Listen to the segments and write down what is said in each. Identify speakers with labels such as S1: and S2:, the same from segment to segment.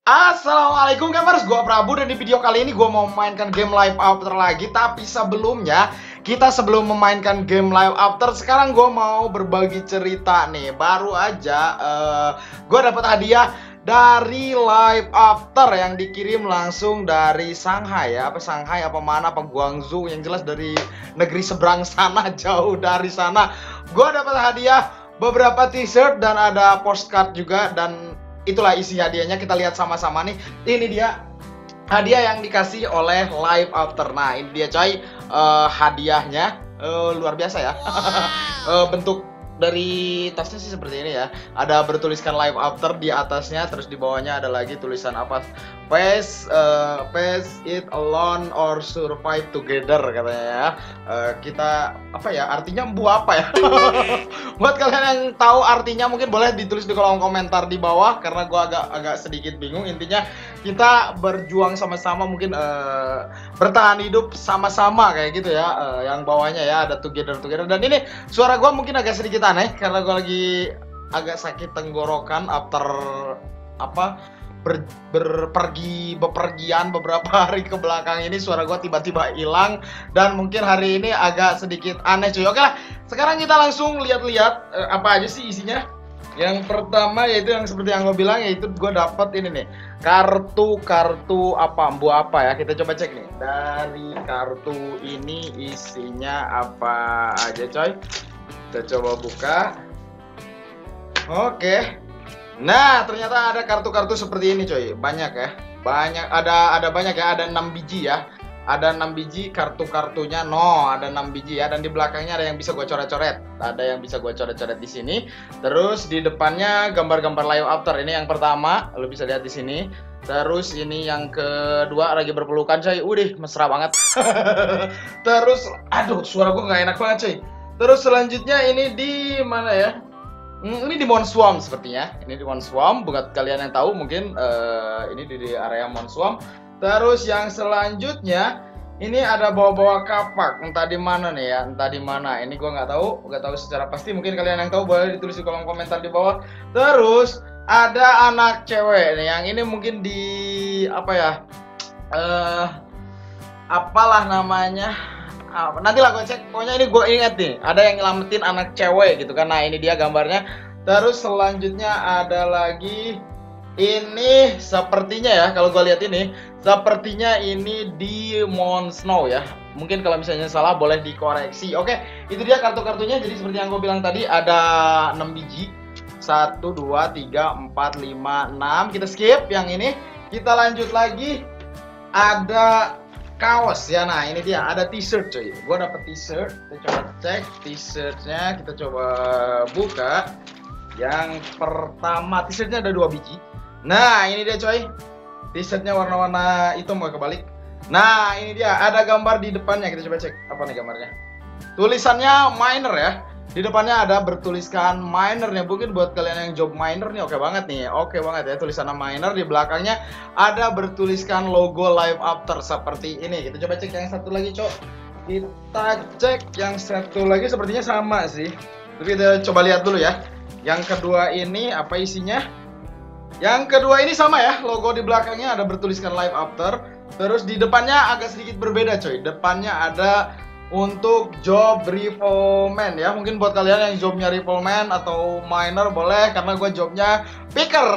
S1: Assalamualaikum gamers, gua Prabu dan di video kali ini gua mau memainkan game Live After lagi. Tapi sebelumnya, sebelum memainkan game Live After, sekarang gua mau berbagi cerita nih. Baru aja gua dapat hadiah dari Live After yang dikirim langsung dari Shanghai ya. Apa Shanghai, apa mana, apa Guangzhou, yang jelas dari negeri seberang sana, jauh dari sana. Gua dapat hadiah beberapa t-shirt dan ada postcard juga, dan itulah isi hadiahnya. Kita lihat sama-sama nih. Ini dia hadiah yang dikasih oleh Live After. Nah, ini dia coy, hadiahnya luar biasa ya. Bentuk dari tasnya sih seperti ini ya. Ada bertuliskan Live After di atasnya, terus di bawahnya ada lagi tulisan apa? Face it alone or survive together katanya ya. Kita apa ya? Artinya apa ya? Buat kalian yang tahu artinya mungkin boleh ditulis di kolom komentar di bawah, karena gua agak sedikit bingung. Intinya kita berjuang sama-sama, mungkin bertahan hidup sama-sama kayak gitu ya. Yang bawahnya ya ada together. Dan ini suara gua mungkin agak sedikit aneh karena gua lagi agak sakit tenggorokan after bepergian beberapa hari ke belakang ini. Suara gue tiba-tiba hilang dan mungkin hari ini agak sedikit aneh cuy. Oke lah, sekarang kita langsung lihat-lihat apa aja sih isinya. Yang pertama yaitu yang seperti yang gue bilang, yaitu gue dapat ini nih, kartu apa ya. Kita coba cek nih, dari kartu ini isinya apa aja coy. Kita coba buka. Oke. Nah, ternyata ada kartu-kartu seperti ini coy. Banyak ya. Ada banyak ya, ada 6 biji ya. Ada 6 biji kartu-kartunya. Ada 6 biji ya, dan di belakangnya ada yang bisa gue coret-coret. Ada yang bisa gue coret-coret di sini. Terus di depannya gambar-gambar Live After. Ini yang pertama, lo bisa lihat di sini. Terus ini yang kedua lagi berpelukan coy. Mesra banget. Terus aduh, suara gue nggak enak banget coy. Terus selanjutnya ini di mana ya? Ini di Monswamp sepertinya. Ini di Monswamp. Buat kalian yang tahu mungkin ini di area Monswamp. Terus yang selanjutnya ini ada bawa-bawa kapak. Entah di mana nih ya, entah di mana. Ini gua nggak tahu secara pasti. Mungkin kalian yang tahu boleh ditulis di kolom komentar di bawah. Terus ada anak cewek nih. Yang ini mungkin di apa ya? Apalah namanya? Nanti lah gue cek. Pokoknya ini gue inget nih, ada yang nyelamatin anak cewek gitu kan. Nah, ini dia gambarnya. Terus selanjutnya ada lagi, ini sepertinya ya, kalau gue lihat ini sepertinya ini di Monsnow ya. Mungkin kalau misalnya salah boleh dikoreksi. Oke, itu dia kartu-kartunya. Jadi seperti yang gue bilang tadi, ada 6 biji. 1, 2, 3, 4, 5, 6. Kita skip yang ini. Kita lanjut lagi. Ada kaos ya. Nah, ini dia, ada t-shirt coy. Gue dapet t-shirt. Kita coba cek t-shirtnya. Kita coba buka. Yang pertama, t-shirtnya ada 2 biji. Nah, ini dia coy, t-shirtnya warna-warna hitam, gak kebalik. Nah, ini dia, ada gambar di depannya. Kita coba cek apa nih gambarnya. Tulisannya miner ya. Di depannya ada bertuliskan minernya. Mungkin buat kalian yang job miner nih oke banget nih. Oke banget ya, tulisannya miner. Di belakangnya ada bertuliskan logo Live After seperti ini. Kita coba cek yang satu lagi, cok. Kita cek yang satu lagi, sepertinya sama sih. Tapi kita coba lihat dulu ya. Yang kedua ini apa isinya? Yang kedua ini sama ya, logo di belakangnya ada bertuliskan Live After. Terus di depannya agak sedikit berbeda coy. Depannya ada untuk job rifleman ya. Mungkin buat kalian yang jobnya rifleman atau miner boleh, karena gue jobnya picker.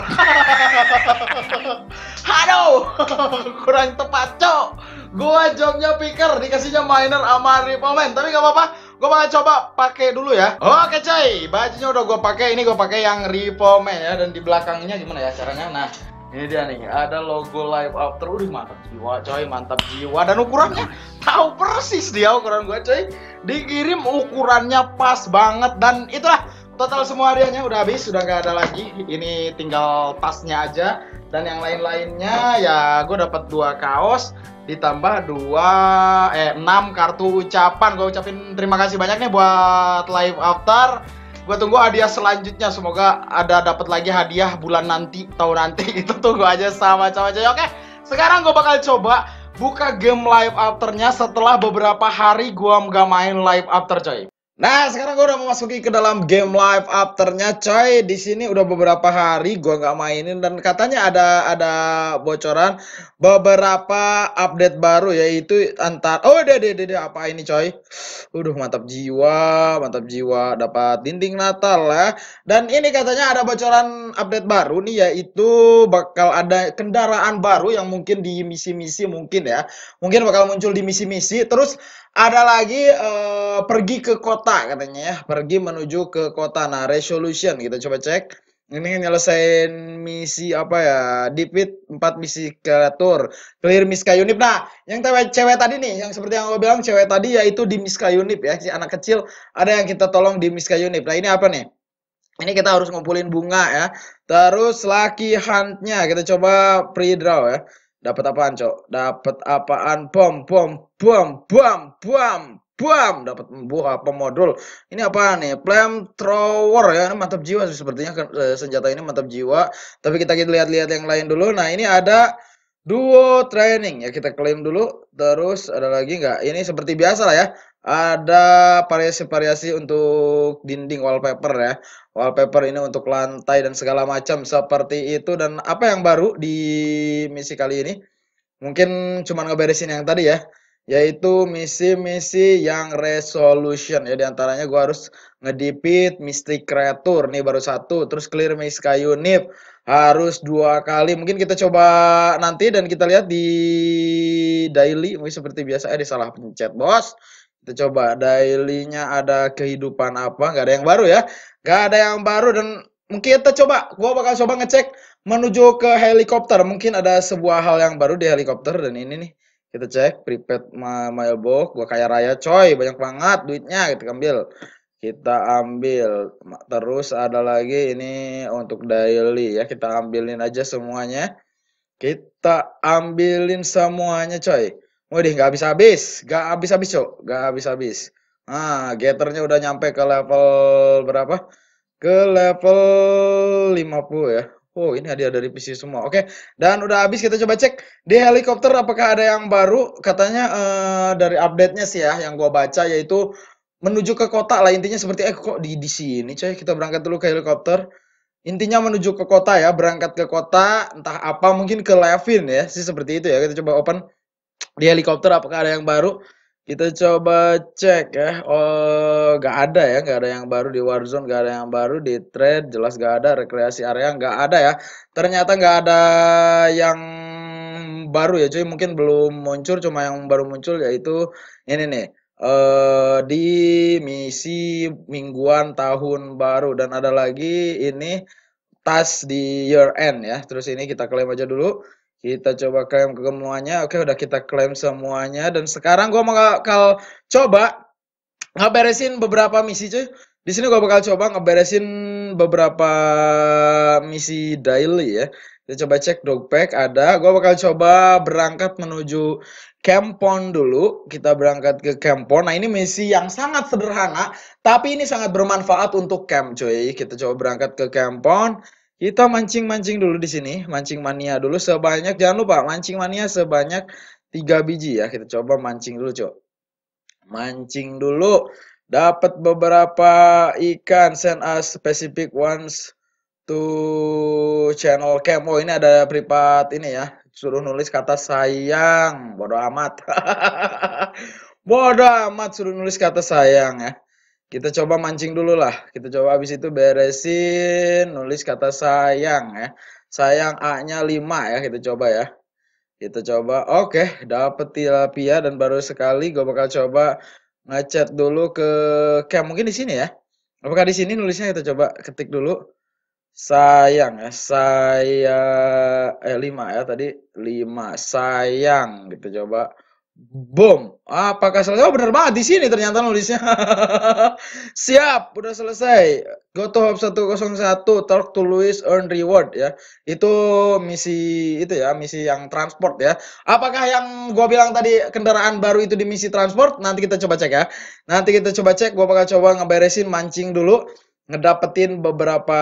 S1: Aduh, kurang tepat cok. Gue jobnya picker, dikasihnya miner sama rifleman. Tapi gak apa-apa, gue bakal coba pakai dulu ya. Oke coy, bajunya udah gue pakai. Ini gue pakai yang rifleman ya. Dan di belakangnya gimana ya caranya? Nah, ini dia nih, ada logo Live After. Mantap jiwa coy, mantap jiwa. Dan ukurannya tahu persis dia ukuran gue coy. Dikirim ukurannya pas banget. Dan itulah total semua hadiahnya udah habis, sudah gak ada lagi. Ini tinggal tasnya aja. Dan yang lain-lainnya ya, gue dapat 2 kaos ditambah 6 kartu ucapan. Gue ucapin terima kasih banyak nih buat Live After. Gue tunggu hadiah selanjutnya. Semoga ada dapat lagi hadiah bulan nanti, tahun nanti. Itu tunggu aja sama-sama coy. Oke, sekarang gue bakal coba buka game Live After-nya setelah beberapa hari gue nggak main Live After coy. Nah, sekarang gue udah memasuki ke dalam game live afternya, coy. Di sini udah beberapa hari gue nggak mainin dan katanya ada bocoran beberapa update baru yaitu antar. Oh, deh, apa ini, coy? Mantap jiwa. Dapat dinding Natal ya. Dan ini katanya ada bocoran update baru nih, yaitu bakal ada kendaraan baru yang mungkin di misi-misi mungkin ya. Mungkin bakal muncul di misi-misi. Terus ada lagi pergi ke kota katanya ya, pergi menuju ke kota. Nah, resolution kita coba cek. Ini nyelesain misi apa ya? Defeat 4 misi kreatur, clear Miska Unip. Nah, yang cewek tadi nih, yang seperti yang gue bilang cewek tadi yaitu di Miska Unip ya, si anak kecil ada yang kita tolong di Miska Unip. Nah, ini apa nih? Ini kita harus ngumpulin bunga ya. Terus lucky hunt-nya kita coba pre-draw ya. Dapat apaan, Cok? Dapat apaan? Bom. Dapat buah pemodul. Ini apa nih? Flamethrower ya. Ini mantap jiwa sih sepertinya senjata ini mantap jiwa. Tapi kita lihat-lihat yang lain dulu. Nah, ini ada duo training ya, kita klaim dulu. Terus ada lagi nggak? Ini seperti biasa lah ya. Ada variasi-variasi untuk dinding wallpaper ya. Wallpaper ini untuk lantai dan segala macam seperti itu. Dan apa yang baru di misi kali ini? Mungkin cuma ngeberesin yang tadi ya, yaitu misi-misi yang resolution ya. Diantaranya gue harus ngedipit Mystic Creature nih baru satu, terus clear Miska Unit harus 2 kali. Mungkin kita coba nanti dan kita lihat di daily mungkin seperti biasa. Disalah pencet bos. Kita coba dailynya ada kehidupan apa, nggak ada yang baru ya, nggak ada yang baru. Dan mungkin kita coba, gua bakal coba ngecek menuju ke helikopter. Mungkin ada sebuah hal yang baru di helikopter. Dan ini nih kita cek prepaid mailbox. Gua kaya raya coy, banyak banget duitnya. Kita ambil. Terus ada lagi ini untuk daily ya, kita ambilin aja semuanya. Kita ambilin semuanya coy. Waduh, nggak habis-habis, cok, nggak habis-habis. Nah, getternya udah nyampe ke level berapa? Ke level 50 ya. Oh, ini hadiah dari PC semua. Oke, dan udah habis. Kita coba cek di helikopter apakah ada yang baru. Katanya dari update-nya sih ya, yang gua baca yaitu menuju ke kota lah intinya. Seperti kok di sini coy. Kita berangkat dulu ke helikopter. Intinya menuju ke kota ya, berangkat ke kota, entah apa, mungkin ke Levin ya, sih seperti itu ya. Kita coba open di helikopter apakah ada yang baru. Kita coba cek ya. Oh, nggak ada ya, nggak ada yang baru di Warzone, nggak ada yang baru di trade, jelas nggak ada. Rekreasi area nggak ada ya. Ternyata nggak ada yang baru ya cuy, mungkin belum muncul. Cuma yang baru muncul yaitu ini nih, di misi mingguan tahun baru. Dan ada lagi ini tas di year end ya. Terus ini kita klaim aja dulu. Kita coba klaim ke semuanya. Oke, udah kita klaim semuanya. Dan sekarang gua bakal coba ngeberesin beberapa misi cuy. Di sini gua bakal coba ngeberesin beberapa misi daily ya. Kita coba cek dogpack ada. Gua bakal coba berangkat menuju Campon dulu. Kita berangkat ke Campon. Nah, ini misi yang sangat sederhana, tapi ini sangat bermanfaat untuk camp cuy. Kita coba berangkat ke Campon. Kita mancing-mancing dulu di sini. Mancing mania dulu sebanyak, jangan lupa mancing mania sebanyak 3 biji ya. Kita coba mancing dulu, cuy. Mancing dulu, dapat beberapa ikan. Send us specific ones to channel cam. Oh, ini ada privat ini ya. Suruh nulis kata sayang. Bodoh amat. Bodoh amat suruh nulis kata sayang ya. Kita coba mancing dulu lah. Kita coba habis itu beresin nulis kata sayang ya. Sayang A-nya 5 ya. Kita coba ya. Kita coba, oke, dapet tilapia. Dan baru sekali gue bakal coba ngechat dulu ke camp. Mungkin di sini ya. Apakah di sini nulisnya? Kita coba ketik dulu. Sayang ya. Saya 5 ya tadi. 5 sayang. Kita coba. Boom. Apakah selesai? Oh, bener banget di sini ternyata nulisnya. Siap, udah selesai. Go to Hub 101, talk to Louis, earn reward ya. Itu misi itu ya, misi yang transport ya. Apakah yang gua bilang tadi kendaraan baru itu di misi transport? Nanti kita coba cek ya. Nanti kita coba cek, gua bakal coba ngeberesin mancing dulu, ngedapetin beberapa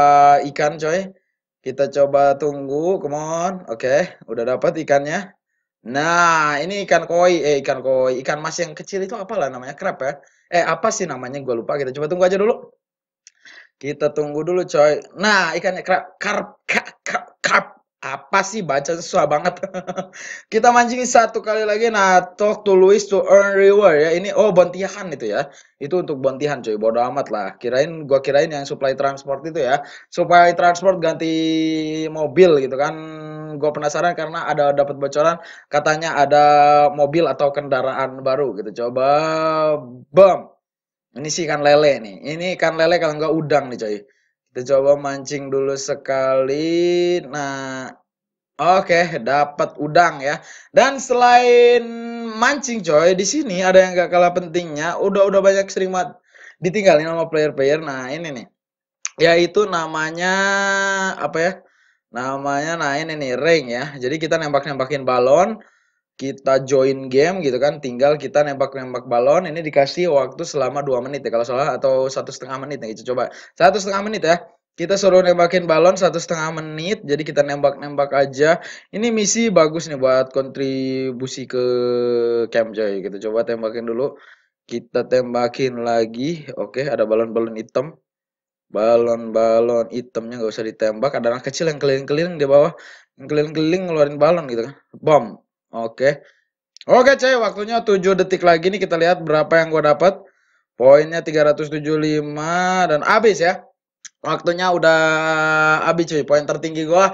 S1: ikan coy. Kita coba tunggu, come on. Oke, udah dapat ikannya. Nah, ini ikan koi, ikan koi, ikan mas yang kecil itu apalah namanya, crab ya? Apa sih namanya? Gue lupa. Kita coba tunggu aja dulu. Kita tunggu dulu, coy. Nah, ikannya karp. Apa sih baca susah banget. Kita mancing satu kali lagi. Nah, talk to Luis to earn reward ya. Ini bontihan itu ya. Itu untuk bontihan, coy. Bodo amat lah. Gua kirain yang supply transport itu ya. Supply transport ganti mobil gitu kan. Gue penasaran karena ada dapat bocoran katanya ada mobil atau kendaraan baru gitu. Coba bam. Ini sih ikan lele nih. Ini ikan lele kalau nggak udang nih coy. Kita coba mancing dulu sekali. Nah, oke, dapat udang ya. Dan selain mancing coy, di sini ada yang nggak kalah pentingnya. Udah banyak sering ditinggalin sama player-player. Nah, ini nih. Yaitu namanya apa ya? Namanya nah ini nih ring ya. Jadi kita nembak-nembakin balon, kita join game gitu kan, tinggal kita nembak-nembak balon. Ini dikasih waktu selama 2 menit ya kalau salah, atau 1,5 menit nih, kita coba 1,5 menit ya. Kita suruh nembakin balon 1,5 menit, jadi kita nembak-nembak aja. Ini misi bagus nih buat kontribusi ke camp coy. Kita coba tembakin dulu, kita tembakin lagi. Oke, ada balon-balon hitam. Balon-balon hitamnya nggak usah ditembak, ada anak kecil yang keliling-keliling di bawah, yang keliling-keliling ngeluarin balon gitu kan. Bom. Oke. Oke, coy, waktunya 7 detik lagi nih, kita lihat berapa yang gua dapat. Poinnya 375 dan habis ya. Waktunya udah habis cuy. Poin tertinggi gua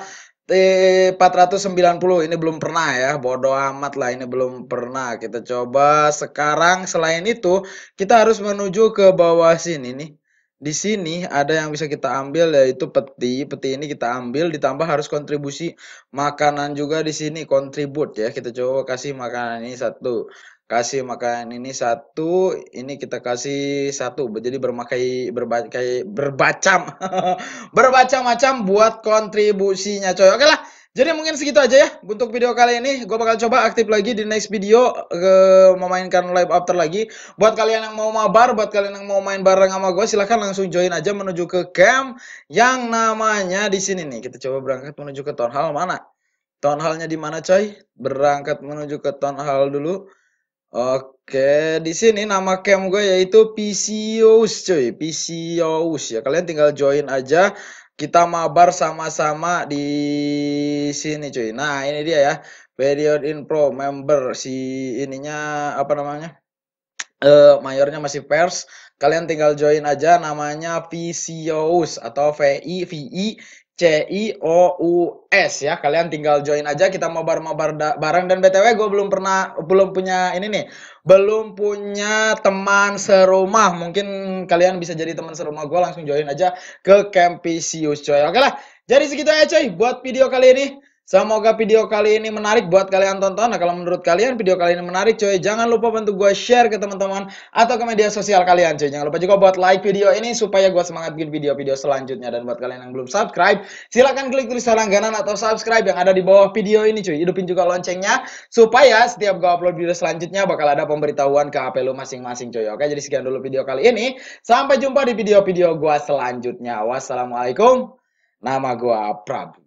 S1: 490. Ini belum pernah ya. Bodoh amat lah, ini belum pernah. Kita coba sekarang. Selain itu, kita harus menuju ke bawah sini nih. Di sini ada yang bisa kita ambil, yaitu peti. Peti ini kita ambil, ditambah harus kontribusi makanan juga di sini, kontribut ya. Kita coba kasih makanan ini satu. Kasih makanan ini satu, ini kita kasih satu. Jadi berbacam bermacam-macam buat kontribusinya coy. Oke lah. Jadi mungkin segitu aja ya untuk video kali ini. Gue bakal coba aktif lagi di next video, memainkan live after lagi. Buat kalian yang mau mabar, buat kalian yang mau main bareng sama gue, silahkan langsung join aja menuju ke camp yang namanya di sini nih. Kita coba berangkat menuju ke town hall mana? Town hallnya di mana coy? Berangkat menuju ke town hall dulu. Oke, di sini nama camp gue yaitu Pisius cuy, Pisius ya. Kalian tinggal join aja. Kita mabar sama-sama di sini cuy. Nah, ini dia ya. Period info member si ininya apa namanya? Mayornya masih pers. Kalian tinggal join aja, namanya Vicious atau Vicious ya. Kalian tinggal join aja, kita mabar-mabar bareng. Dan BTW gue belum punya ini nih. Belum punya teman serumah. Mungkin kalian bisa jadi teman serumah gue, langsung join aja ke Camp Vicious coy. Oke lah. Jadi segitu aja coy buat video kali ini. Semoga video kali ini menarik buat kalian tonton. Nah, kalau menurut kalian video kali ini menarik coy, jangan lupa bantu gue share ke teman-teman atau ke media sosial kalian coy. Jangan lupa juga buat like video ini supaya gue semangat bikin video-video selanjutnya. Dan buat kalian yang belum subscribe, silahkan klik tulisan langganan atau subscribe yang ada di bawah video ini cuy. Hidupin juga loncengnya supaya setiap gue upload video selanjutnya bakal ada pemberitahuan ke HP lu masing-masing coy. Oke, jadi sekian dulu video kali ini. Sampai jumpa di video-video gue selanjutnya. Wassalamualaikum. Nama gue Prabu.